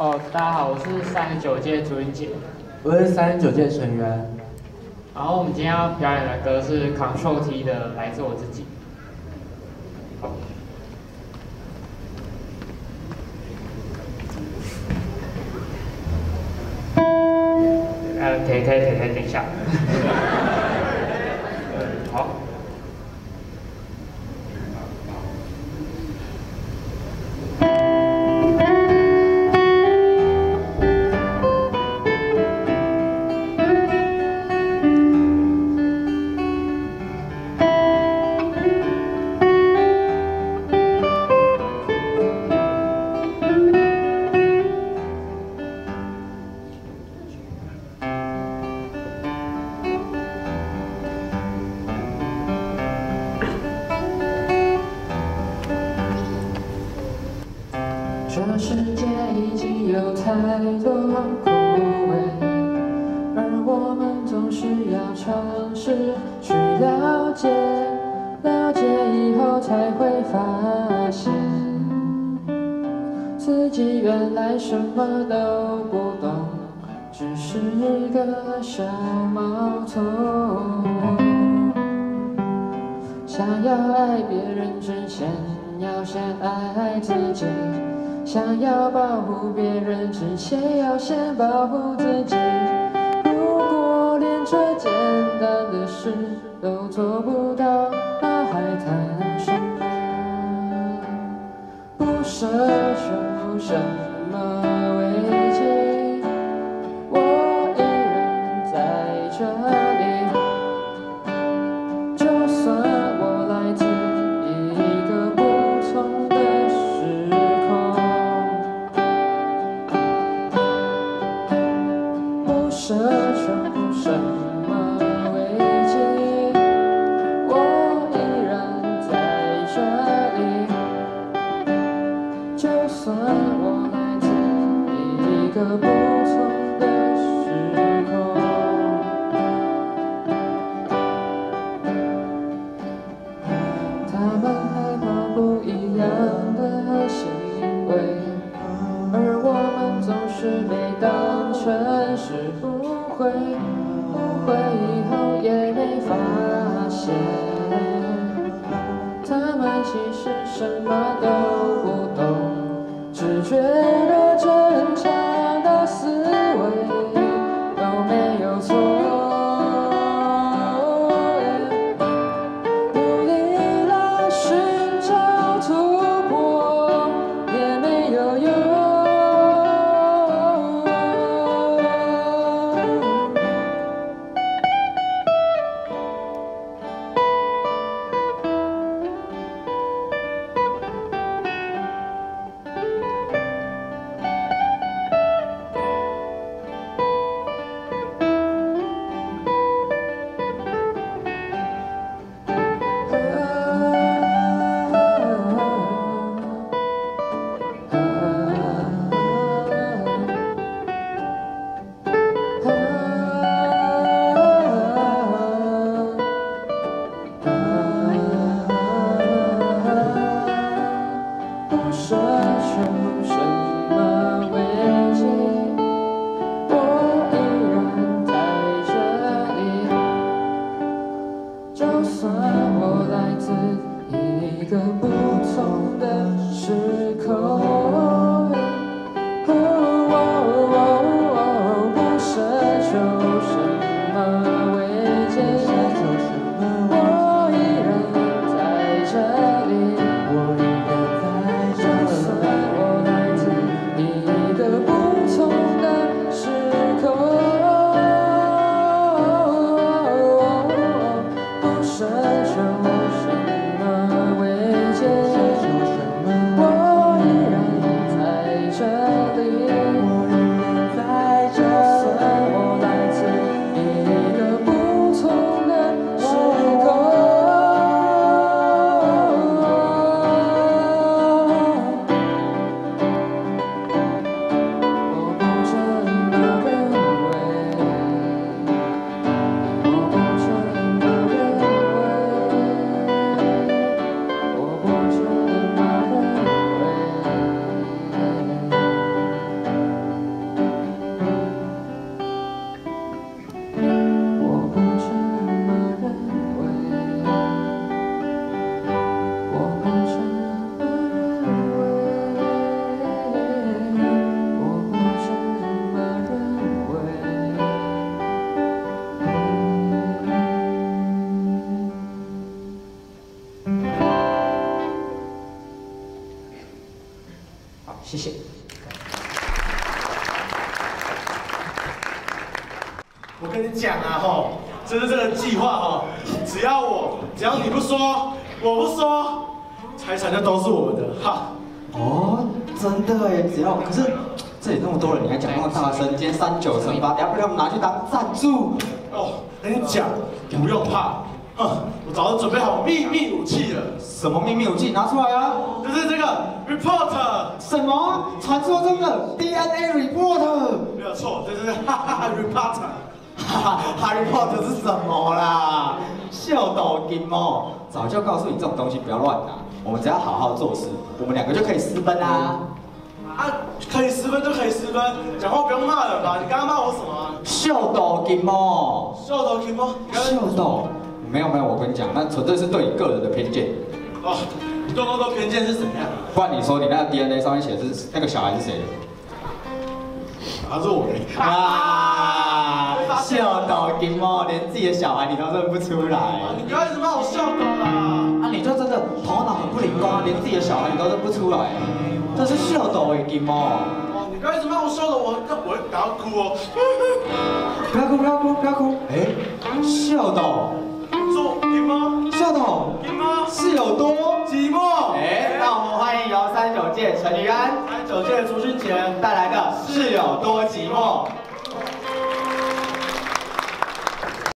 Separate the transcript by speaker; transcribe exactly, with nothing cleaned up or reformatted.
Speaker 1: 哦，大家好，我是三十九届朱云杰。
Speaker 2: 我是三十九届成员。
Speaker 1: 然后我们今天要表演的歌是 Control T 的《来自我自己》。呃，可以可以可以可以，等一下。好。
Speaker 3: 这世界已经有太多枯萎，而我们总是要尝试去了解，了解以后才会发现，自己原来什么都不懂，只是个小毛头。想要爱别人之前，要先爱自己。想要保护别人之前，要先保护自己。如果连这简单的事都做不到，那还谈什么？不奢求什么危机，我依然在这里。就算我来自一个不同的时空，奢求什么危机，我依然在这里。就算我来自一个不同的时空，他们害怕不一样的行为，而我们总是被当成是误会，误会以后也没发现，他们其实什么都不懂，只觉得正常的思维都没有错。努力了寻找突破，也没有用。奢求什么危机，我依然在这里。就算我来自一个不同的时空，不奢求什么危机，我依然在这里。奢求什么危机，我依然在这里。就算我来自一个不同的时空，我不这么认为，我不这么认为。我不这么认为。
Speaker 4: 我跟你讲啊，吼，就是这个计划吼，只要我，只要你不说，我不说，财产就都是我们的，哈。
Speaker 5: 哦，真的哎，只要可是这里那么多人，你还讲那么大声，今天三九乘八，等下被他们拿去当赞助。
Speaker 4: 哦，跟你讲，不用怕，哼，我早就准备好秘密武器了。
Speaker 5: 什么秘密武器？拿出来啊！
Speaker 4: 就是这个 report。
Speaker 5: 什么？传说中的 D N A report？
Speaker 4: 没有错，这就是哈哈哈 report。
Speaker 5: 哈哈，哈利波特是什么啦？秀逗金哦，早就告诉你这种东西不要乱拿，我们只要好好做事，我们两个就可以私奔啦。
Speaker 4: 啊，可以私奔就可以私奔，讲话不用骂人吧？你刚刚骂我什么啊？
Speaker 5: 秀逗金哦，
Speaker 4: 秀逗金吗？
Speaker 5: 秀逗，没有没有，我跟你讲，那纯粹是对你个人的偏见。
Speaker 4: 哦，你对我的偏见是怎样？
Speaker 5: 不然你说你那个 D N A 上面写的是那个小孩是谁的？
Speaker 4: 他是我的。
Speaker 5: 啊，秀逗金哦，连自己的小孩你都认不出来。
Speaker 4: 你不要一直骂我秀逗啦！
Speaker 5: 啊，你就真的头脑很不灵光，连自己的小孩你都认不出来。这是秀逗的金哦。
Speaker 4: 哦，你不要一直骂我秀逗，我我会打到哭哦。
Speaker 5: 不要哭，不要哭，不要哭。哎，秀逗，
Speaker 4: 说金吗？
Speaker 5: 秀逗，
Speaker 4: 金吗？
Speaker 5: 是有多
Speaker 4: 寂寞。
Speaker 5: 哎，让我们欢迎由三九届陈于安、
Speaker 4: 三九届朱勋杰
Speaker 5: 带来的《是有多寂寞》。